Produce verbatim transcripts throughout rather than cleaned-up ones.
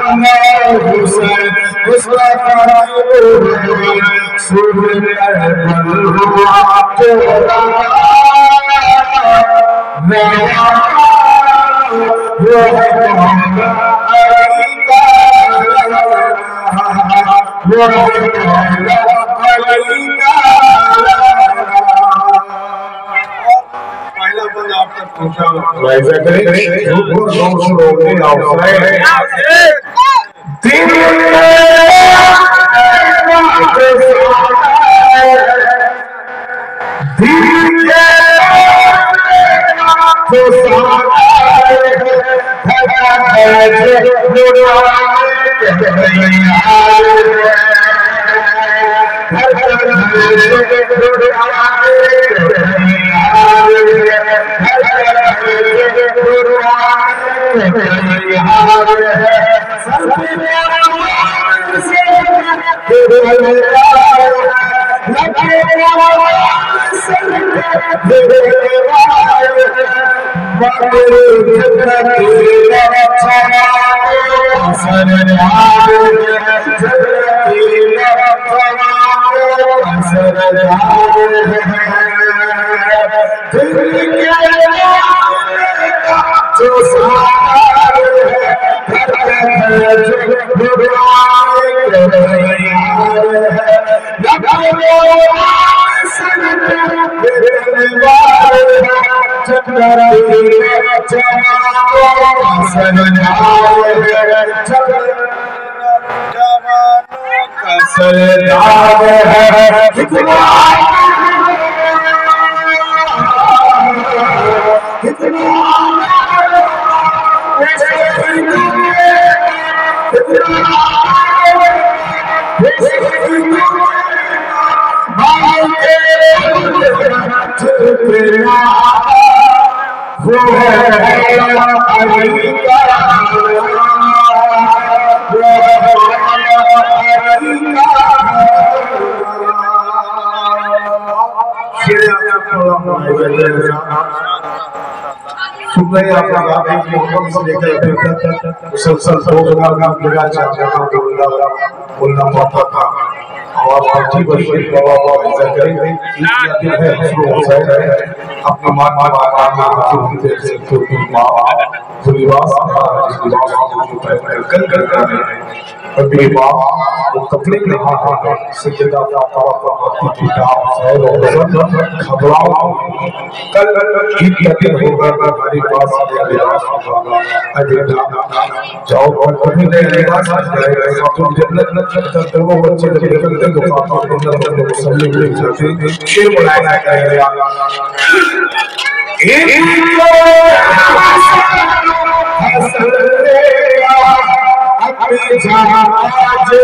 मुसलसल दो बार मेरा चाचा बोलना पड़ता था और पार्टी बड़ी बाबा बाबा करें अपना मान मान कल कर कपड़े घबराओ कल ईद का दिन होगा हमारे पास जाओ और कभी नए लिबास आ जाएगा तो जन्नत नजर वो बच्चे जब निकलते हैं तो पापा को अंदर को सब लोग ले जाते हैं शेर बनाया जाएगा अपनी जहां आज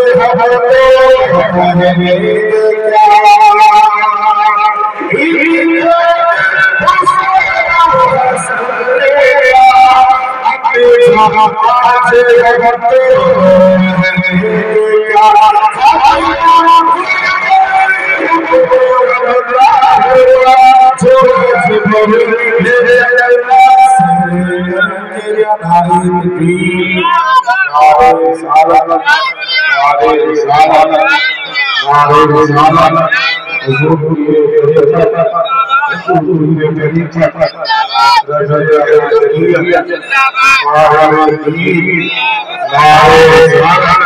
Hare